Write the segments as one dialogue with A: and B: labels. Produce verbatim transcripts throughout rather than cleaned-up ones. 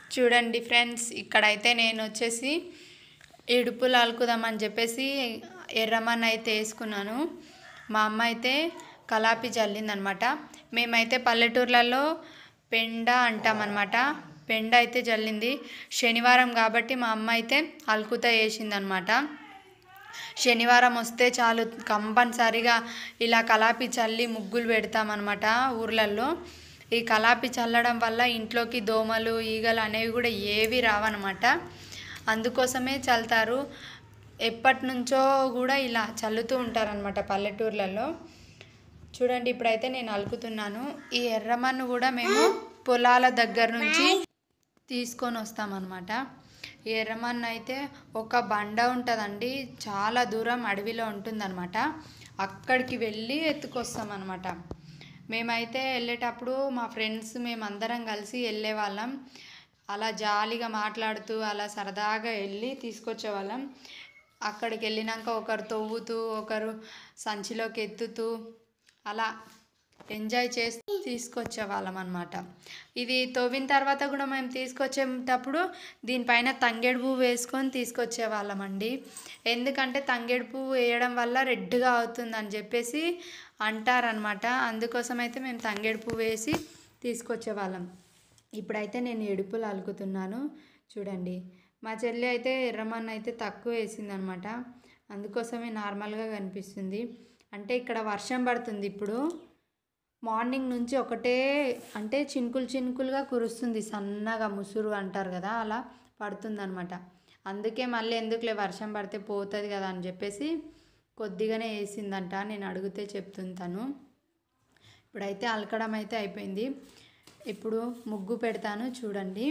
A: చూడండి ఫ్రెండ్స్, ఇక్కడైతే నేను వచ్చేసి ఇడుపులు అలుకుదామని చెప్పేసి ఎర్రమన్న అయితే వేసుకున్నాను. మా అమ్మ అయితే కలాపి జల్లిందనమాట. మేమైతే పల్లెటూర్లలో పెండ అంటామన్నమాట. పెండ అయితే జల్లింది. శనివారం కాబట్టి మా అమ్మ అయితే అలుకుతా వేసిందనమాట. శనివారం వస్తే చాలు కంపల్సరిగా ఇలా కలాపి చల్లి ముగ్గులు పెడతామన్నమాట ఊర్లలో. ఈ కలాపి చల్లడం వల్ల ఇంట్లోకి దోమలు ఈగలు అనేవి కూడా ఏవి రావన్నమాట. అందుకోసమే చల్లుతారు. ఎప్పటి నుంచో కూడా ఇలా చల్లుతూ ఉంటారనమాట పల్లెటూర్లలో. చూడండి, ఇప్పుడైతే నేను అలుకుతున్నాను. ఈ ఎర్రమన్ను కూడా మేము పొలాల దగ్గర నుంచి తీసుకొని వస్తామన్నమాట. ఈ ఎర్రమన్ను అయితే ఒక బండ ఉంటుందండి, చాలా దూరం అడవిలో ఉంటుందన్నమాట. అక్కడికి వెళ్ళి ఎత్తుకొస్తామన్నమాట. మేమైతే వెళ్ళేటప్పుడు మా ఫ్రెండ్స్ మేమందరం కలిసి వెళ్ళే వాళ్ళం. అలా జాలీగా మాట్లాడుతూ అలా సరదాగా వెళ్ళి తీసుకొచ్చేవాళ్ళం. అక్కడికి వెళ్ళినాక ఒకరు తవ్వుతూ ఒకరు సంచిలోకి ఎత్తుతూ అలా ఎంజాయ్ చేస్తూ తీసుకొచ్చేవాళ్ళం అనమాట. ఇది తవ్విన తర్వాత కూడా మేము తీసుకొచ్చేటప్పుడు దీనిపైన తంగేడు పువ్వు వేసుకొని తీసుకొచ్చేవాళ్ళం అండి. ఎందుకంటే తంగేడు పువ్వు వేయడం వల్ల రెడ్గా అవుతుందని చెప్పేసి అంటారనమాట. అందుకోసం అయితే మేము తంగేడు పువ్వు వేసి తీసుకొచ్చేవాళ్ళం. ఇప్పుడైతే నేను ఎడుపులు అలుకుతున్నాను. చూడండి, మా చెల్లి అయితే ఎర్రమన్ను అయితే తక్కువ వేసిందనమాట. అందుకోసమే నార్మల్గా కనిపిస్తుంది. అంటే ఇక్కడ వర్షం పడుతుంది. ఇప్పుడు మార్నింగ్ నుంచి ఒకటే అంటే చినుకులు చినుకులుగా కురుస్తుంది, సన్నగా ముసురు అంటారు కదా, అలా పడుతుంది అనమాట. అందుకే మళ్ళీ ఎందుకులే వర్షం పడితే పోతుంది కదా అని చెప్పేసి కొద్దిగానే వేసిందంట. నేను అడిగితే చెప్తుంది తను. ఇప్పుడైతే అలకడం అయితే అయిపోయింది. ఇప్పుడు ముగ్గు పెడతాను. చూడండి,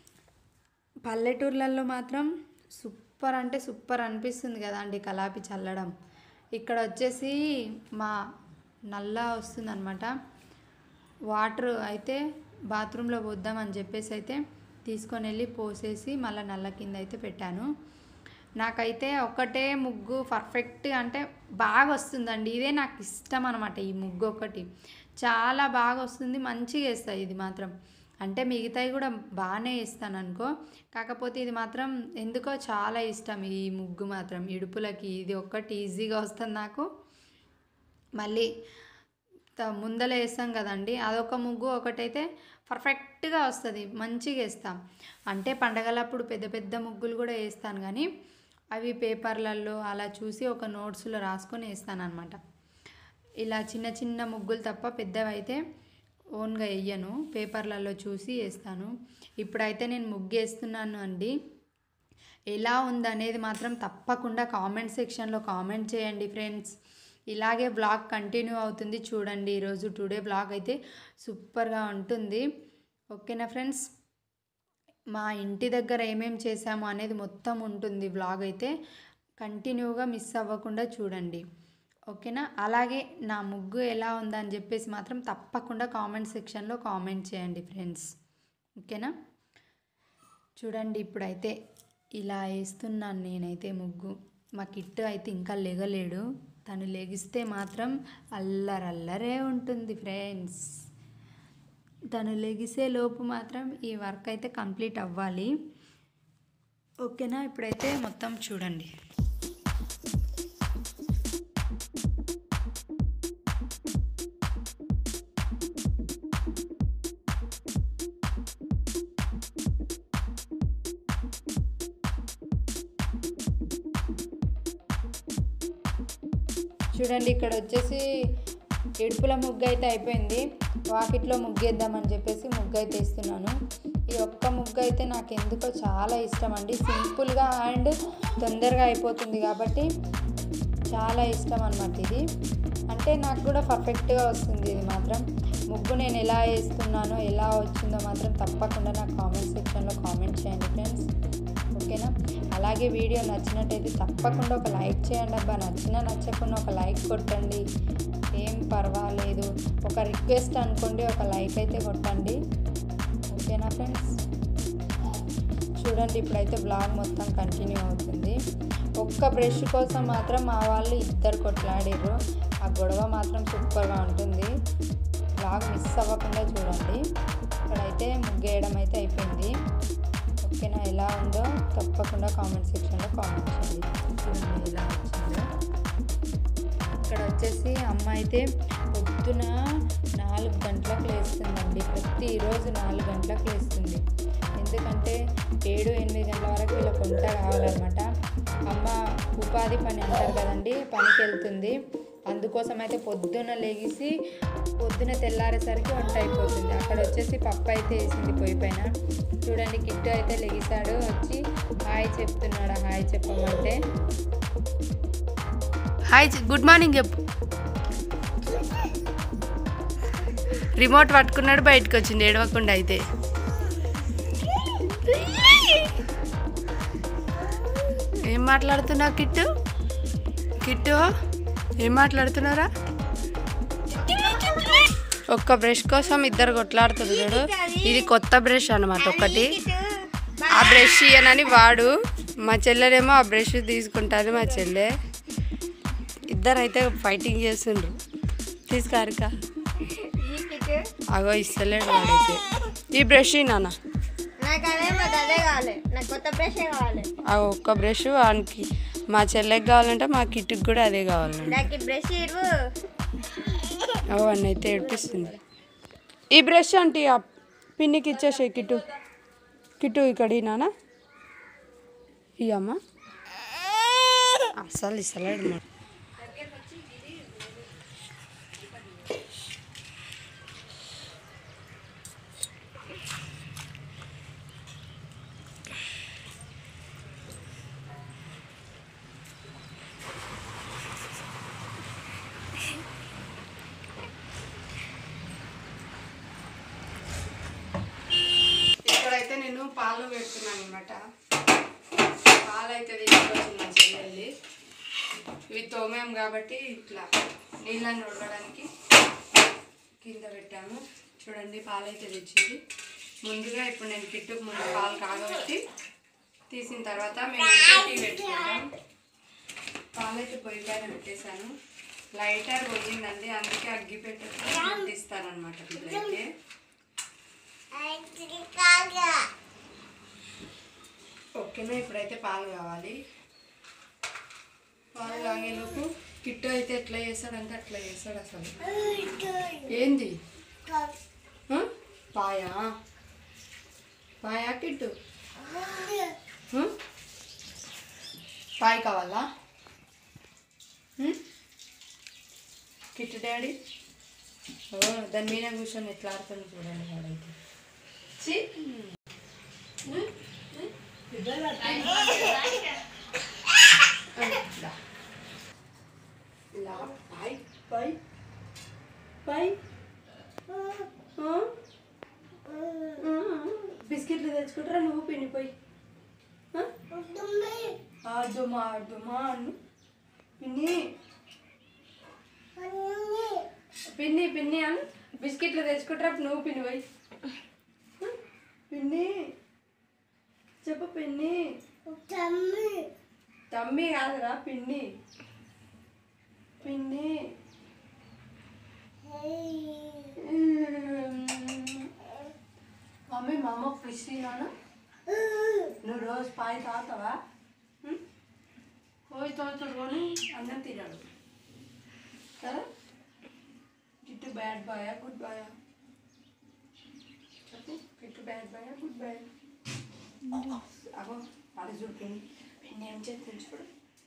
A: పల్లెటూర్లలో మాత్రం సూపర్ అంటే సూపర్ అనిపిస్తుంది కదా అండి కలాపి చల్లడం. ఇక్కడ వచ్చేసి మా నల్ల వస్తుందన్నమాట. వాటర్ అయితే బాత్రూంలో పోద్దామని చెప్పేసి అయితే తీసుకొని వెళ్ళి పోసేసి మళ్ళీ నల్ల కింద అయితే పెట్టాను. నాకైతే ఒకటే ముగ్గు పర్ఫెక్ట్ అంటే బాగా వస్తుందండి. ఇదే నాకు ఇష్టం అనమాట. ఈ ముగ్గు ఒకటి చాలా బాగా వస్తుంది, మంచిగా వేస్తాయి. ఇది మాత్రం అంటే మిగతాయి కూడా బాగానే వేస్తాను అనుకో, కాకపోతే ఇది మాత్రం ఎందుకో చాలా ఇష్టం. ఈ ముగ్గు మాత్రం ఇడుపులకి ఇది ఒక్కటి ఈజీగా వస్తుంది నాకు. మళ్ళీ ముందల వేస్తాం కదండి, అదొక ముగ్గు ఒకటైతే పర్ఫెక్ట్గా వస్తుంది, మంచిగా వేస్తాం. అంటే పండగలప్పుడు పెద్ద పెద్ద ముగ్గులు కూడా వేస్తాను, కానీ అవి పేపర్లలో అలా చూసి ఒక నోట్స్లో రాసుకొని వేస్తాను అనమాట. ఇలా చిన్న చిన్న ముగ్గులు తప్ప పెద్దవి అయితే ఓన్గా వేయను, పేపర్లలో చూసి వేస్తాను. ఇప్పుడైతే నేను ముగ్గు వేస్తున్నాను అండి. ఎలా ఉందనేది మాత్రం తప్పకుండా కామెంట్ సెక్షన్లో కామెంట్ చేయండి ఫ్రెండ్స్. ఇలాగే బ్లాగ్ కంటిన్యూ అవుతుంది చూడండి. ఈరోజు టుడే బ్లాగ్ అయితే సూపర్గా ఉంటుంది. ఓకేనా ఫ్రెండ్స్, మా ఇంటి దగ్గర ఏమేమి చేసాము అనేది మొత్తం ఉంటుంది బ్లాగ్ అయితే. కంటిన్యూగా మిస్ అవ్వకుండా చూడండి, ఓకేనా. అలాగే నా ముగ్గు ఎలా ఉందని చెప్పేసి మాత్రం తప్పకుండా కామెంట్ సెక్షన్లో కామెంట్ చేయండి ఫ్రెండ్స్, ఓకేనా. చూడండి, ఇప్పుడైతే ఇలా వేస్తున్నాను నేనైతే ముగ్గు. మా కిట్టు అయితే ఇంకా లెగలేడు. తను లెగిస్తే మాత్రం అల్లరల్లరే ఉంటుంది ఫ్రెండ్స్. తను లెగిసే లోపు మాత్రం ఈ వర్క్ అయితే కంప్లీట్ అవ్వాలి, ఓకేనా. ఇప్పుడైతే మొత్తం చూడండి. చూడండి, ఇక్కడ వచ్చేసి ఇడుపుల ముగ్గు అయితే అయిపోయింది. వాకిట్లో ముగ్గేద్దామని చెప్పేసి ముగ్గు అయితే వేస్తున్నాను. ఈ ఒక్క ముగ్గు అయితే నాకు ఎందుకో చాలా ఇష్టం అండి. సింపుల్గా అండ్ తొందరగా అయిపోతుంది కాబట్టి చాలా ఇష్టం అన్నమాట ఇది. అంటే నాకు కూడా పర్ఫెక్ట్గా వస్తుంది ఇది మాత్రం. ముగ్గు నేను ఎలా వేస్తున్నానో ఎలా వచ్చిందో మాత్రం తప్పకుండా నాకు కామెంట్ సెక్షన్లో కామెంట్ చేయండి ఫ్రెండ్స్, ఓకేనా. అలాగే వీడియో నచ్చినట్టయితే తప్పకుండా ఒక లైక్ చేయండి అబ్బా. నచ్చినా నచ్చకుండా ఒక లైక్ కొట్టండి, ఏం పర్వాలేదు. ఒక రిక్వెస్ట్ అనుకోండి, ఒక లైక్ అయితే కొట్టండి, ఓకేనా ఫ్రెండ్స్. చూడండి, ఇప్పుడైతే బ్లాగ్ మొత్తం కంటిన్యూ అవుతుంది. ఒక్క బ్రష్ కోసం మాత్రం మా వాళ్ళు ఇద్దరు కొట్లాడారు. ఆ గొడవ మాత్రం సూపర్గా ఉంటుంది. బ్లాగ్ మిస్ అవ్వకుండా చూడండి. ఇక్కడైతే ముగ్గేయడం అయితే అయిపోయింది. ఓకేనా? ఎలా ఉందో తప్పకుండా కామెంట్ సెక్షన్లో కామెంట్ చేయండి. చూడండి ఎలా వచ్చిందో. ఇక్కడ వచ్చేసి అమ్మ అయితే పొద్దున నాలుగు గంటలకు లేస్తుందండి. ప్రతిరోజు నాలుగు గంటలకు లేస్తుంది. ఎందుకంటే ఏడు ఎనిమిది గంటల వరకు వీళ్ళ వంట కావాలన్నమాట. అమ్మ ఉపాధి పని అంటారు కదండి, పనికి వెళ్తుంది. అందుకోసం అయితే పొద్దున లేగిసి పొద్దున తెల్లారేసరికి వంట అయిపోతుంది. అక్కడ వచ్చేసి పప్పు అయితే వేసింది పొయ్యి పైన. చూడండి కిట్టు అయితే లెగిసాడు, వచ్చి హాయ్ చెప్తున్నాడు. హాయ్ చెప్పమంటే హాయ్ గుడ్ మార్నింగ్ చెప్పు. రిమోట్ పట్టుకున్నాడు, బయటకు వచ్చింది ఏడవకుండా. అయితే ఏం మాట్లాడుతున్నావు కిట్టు? కిట్టు ఏం మాట్లాడుతున్నారా? ఒక్క బ్రష్ కోసం ఇద్దరు కొట్లాడుతుంది చూడు. ఇది కొత్త బ్రష్ అన్నమాట ఒకటి. ఆ బ్రష్ ఇయ్యనని వాడు, మా చెల్లెనేమో ఆ బ్రష్ తీసుకుంటుంది మా చెల్లె. ఇద్దరు అయితే ఫైటింగ్ చేస్తుండ్రు. తీసుకారిక అగో ఇస్తలేడు వాడైతే. ఈ బ్రష్ నాన్న అగో ఒక్క బ్రష్ వానికి, మా చెల్లెకి కావాలంటే మా కిట్టుకి కూడా అదే కావాలండి. అవన్నీ అయితే ఏడిపిస్తుంది. ఈ బ్రష్ అంటే ఆ పిన్నికి ఇచ్చేసే కిట్టు. కిట్టు ఇక్కడ నాన్న ఇయ్యమ్మా. అస్సలు ఇస్తలేడు. ఇక్కడైతే నేను పాలు పెడుతున్నాను అనమాట. పాలు అయితే తీసుకొచ్చిన చెల్లెల్లి. ఇవి తోమేం కాబట్టి ఇట్లా నీళ్ళని ఉడకడానికి కింద పెట్టాము. చూడండి పాలు అయితే తెచ్చింది. ముందుగా ఇప్పుడు నేను కిట్టుకు ముందు పాలు కాగబెట్టి తీసిన తర్వాత మేము టీ పెట్టుకుంటాం. పాలు అయితే పొయ్యి పైన పెట్టేశాను. లైటర్ పోయిందండి, అందుకే అగ్గి పెట్టి తీస్తానమాట. పిల్లలైతే ఓకేనా? ఇప్పుడైతే పాలు కావాలి. పాలు కాగేలోపు కిట్టు అయితే ఎట్లా చేస్తాడంటే అట్లా చేస్తాడు. అసలు ఏంది పాయా పాయా కిట్టు పాయ కావాలా కిట్టు డాడీ? ఓ దాని మీద కూర్చొని ఎట్లా ఆడుతుంది చూడండి వాడైతే. బిస్కెట్లు తెచ్చుకుంటారా నువ్వు? పిన్నిపోయి ఆడుమా ఆడుమా అను. పిన్ని పిన్ని పిన్ని అను. బిస్కెట్లు తెచ్చుకుంటారా నువ్వు? పిన్నిపోయి పిన్ని చెప్పు. పిన్ని తమ్మి కాదురా పిన్ని. పిన్ని మమ్మీ మా అమ్మ ఫిష్ తిన్నాను. నువ్వు రోజు పాయి తాగుతావా? పోయి తోచుకొని అన్నం తిన్నాడు కదా. కిట్టు బ్యాడ్ బాయా గుడ్ బాయా చెప్పు. కిట్టు బ్యాడ్ బాయా గుడ్ బాయా? అగో అది చూడు పిన్ని. పిన్ని ఏం చేస్తుంది చూడు.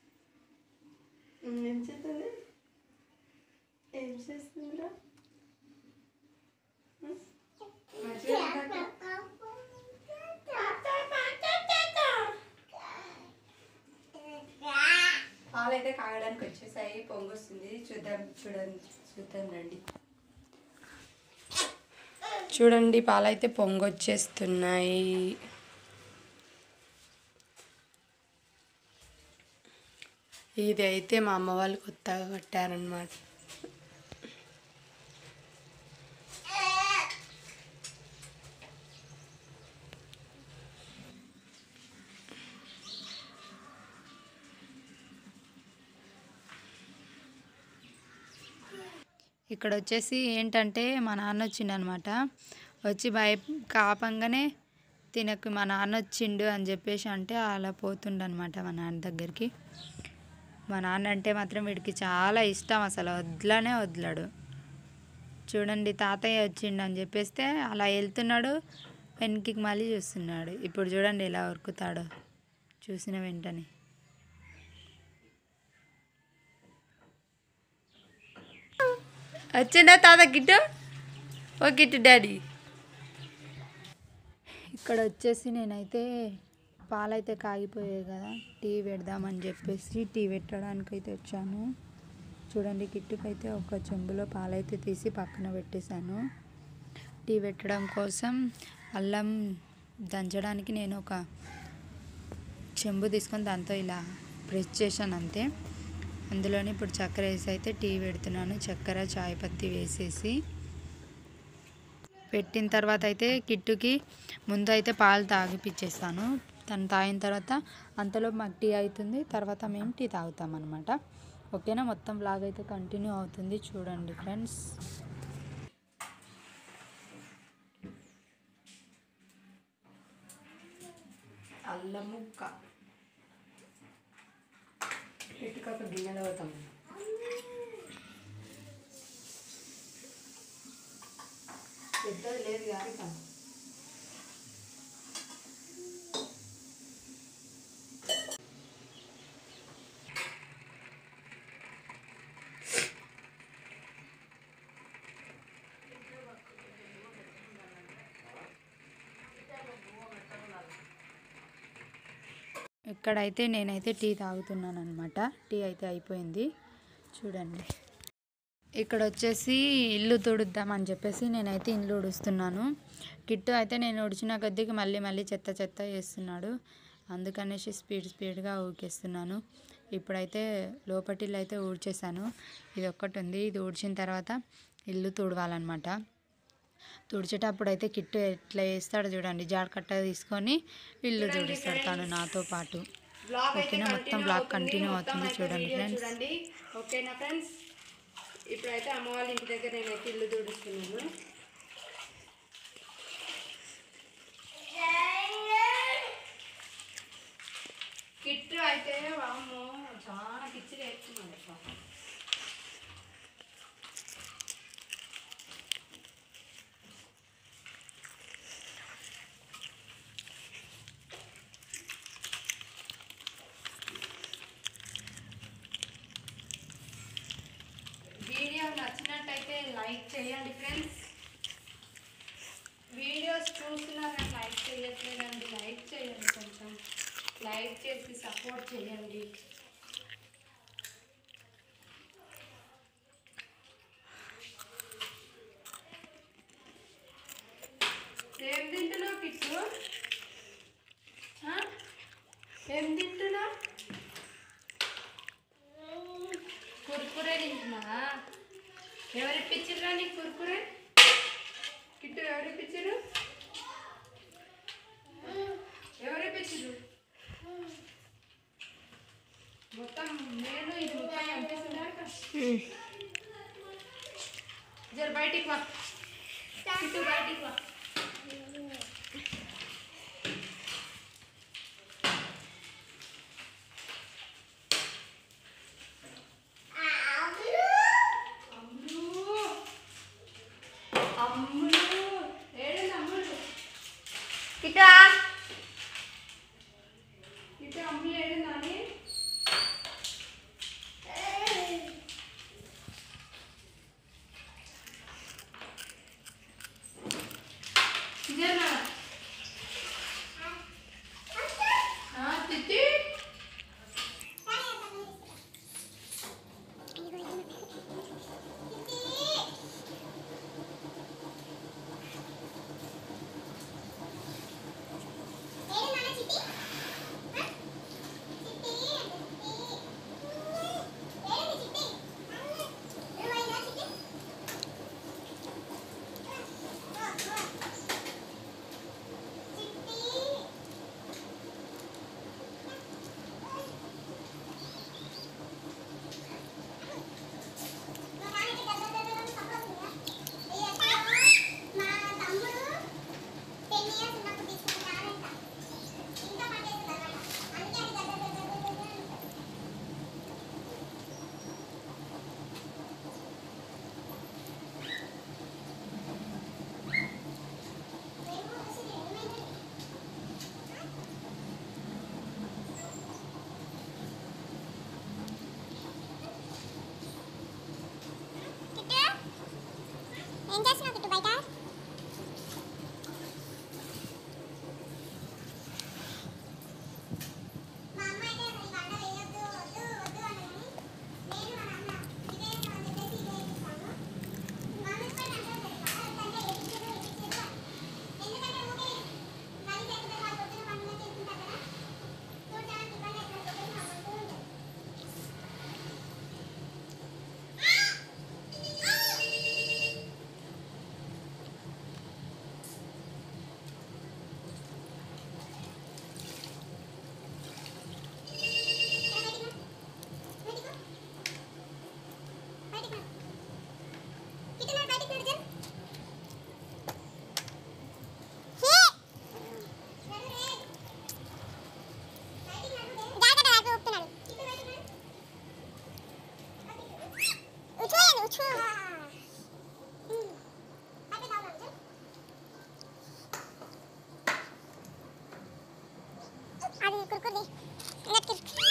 A: ఏం చేస్తుంది? ఏం చేస్తుందిరా? పాలైతే కాగడానికి వచ్చేసాయి, పొంగొస్తుంది. చూద్దాం చూడండి చూద్దాం రండి. చూడండి పాలైతే పొంగొచ్చేస్తున్నాయి. ఇది అయితే మా అమ్మ వాళ్ళు కొత్తగా కట్టారనమాట. ఇక్కడ వచ్చేసి ఏంటంటే మా నాన్న వచ్చిండనమాట. వచ్చి భయ కాపంగానే తినకు మా నాన్న వచ్చిండు అని చెప్పేసి అంటే అలా పోతుండనమాట మా నాన్న దగ్గరికి. మా నాన్న అంటే మాత్రం వీడికి చాలా ఇష్టం, అసలు వదలనే వదలడు. చూడండి తాతయ్య వచ్చిండు అని చెప్పేస్తే అలా వెళ్తున్నాడు, వెనక్కి మళ్ళీ చూస్తున్నాడు. ఇప్పుడు చూడండి ఎలా ఉరుకుతాడో చూసిన వెంటనే. వచ్చిండా తాత గిట్టు? ఓ గిట్టు డాడీ. ఇక్కడ వచ్చేసి నేనైతే పాలైతే కాగిపోయాయి కదా, టీ పెడదామని చెప్పేసి టీ పెట్టడానికి అయితే వచ్చాను. చూడండి కిట్టుకైతే ఒక చెంబులో పాలైతే తీసి పక్కన పెట్టేశాను. టీ పెట్టడం కోసం అల్లం దంచడానికి నేను ఒక చెంబు తీసుకొని దాంతో ఇలా ప్రెస్ చేశాను అంతే. అందులోనే ఇప్పుడు చక్కెర వేసి అయితే టీ పెడుతున్నాను. చక్కెర చాయ్ పత్తి వేసేసి పెట్టిన తర్వాత అయితే కిట్టుకి ముందు అయితే పాలు తాగిపిచ్చేస్తాను. తను తాగిన తర్వాత అంతలో మాకు టీ అవుతుంది, తర్వాత మేము టీ తాగుతాం అన్నమాట. ఓకేనా, మొత్తం బ్లాగ్ అయితే కంటిన్యూ అవుతుంది చూడండి ఫ్రెండ్స్. అల్లం ముక్క పెట్టుకోక గిన్నెలో అవుతాం. పెద్దది లేదు కానీ ఇక్కడైతే నేనైతే టీ తాగుతున్నాను అనమాట. టీ అయితే అయిపోయింది చూడండి. ఇక్కడ వచ్చేసి ఇల్లు తుడుద్దామని చెప్పేసి నేనైతే ఇల్లు ఉడుస్తున్నాను. కిట్టు అయితే నేను ఉడిచిన కొద్దికి మళ్ళీ మళ్ళీ చెత్త చెత్త వేస్తున్నాడు, అందుకనేసి స్పీడ్ స్పీడ్గా ఊకేస్తున్నాను. ఇప్పుడైతే లోపటిల్లు అయితే ఊడ్చేసాను. ఇది ఒక్కటి ఉంది, ఇది ఊడ్చిన తర్వాత ఇల్లు తుడవాలన్నమాట. తుడిచేటప్పుడు అయితే కిట్టు ఎట్లా వేస్తాడు చూడండి, జాడ కట్ట తీసుకొని ఇల్లు తుడిస్తాడు తను నాతో పాటు. ఓకేనా, మొత్తం బ్లాగ్ కంటిన్యూ అవుతుంది చూడండి ఫ్రెండ్స్. ఓకేనా ఫ్రెండ్స్, ఇప్పుడైతే అమ్మ వాళ్ళ ఇంటి దగ్గర నేనైతే ఇల్లు తుడుస్తున్నాను. కిట్టు అయితే వామ్మో చాలా పిచ్చి వేస్తున్నాడు. వీడియో నచ్చినట్టయితే లైక్ చేయండి ఫ్రెండ్స్. వీడియోస్ చూస్తున్నారని లైక్ చేయట్లేదండి, లైక్ చేయండి, కొంచెం లైక్ చేసి సపోర్ట్ చేయండి. ఏం తింటున్నావు కిట్టు? ఏం తింటున్నావు? కుర్కురే తింటున్నా. ఎవరి పిచ్చిరా నీకు కుర్కురే? కిట్టు ఎవరి పిచ్చిరు? ఎవరి పిచ్చిరు? మొత్తం నేను ఇది మొత్తం కనిపిస్తున్నా. జర బయటికి వా కిట్టు, బయటికి వా. కిట్టా కిట్టు అమ్ములు ఏడుందని?
B: కురుకురు